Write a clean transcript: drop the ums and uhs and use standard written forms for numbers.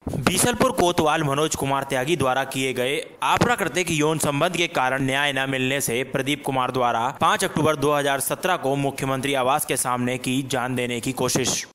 बीसलपुर कोतवाल मनोज कुमार त्यागी द्वारा किए गए अप्राकृतिक यौन संबंध के कारण न्याय न मिलने से प्रदीप कुमार द्वारा 5 अक्टूबर 2017 को मुख्यमंत्री आवास के सामने की जान देने की कोशिश।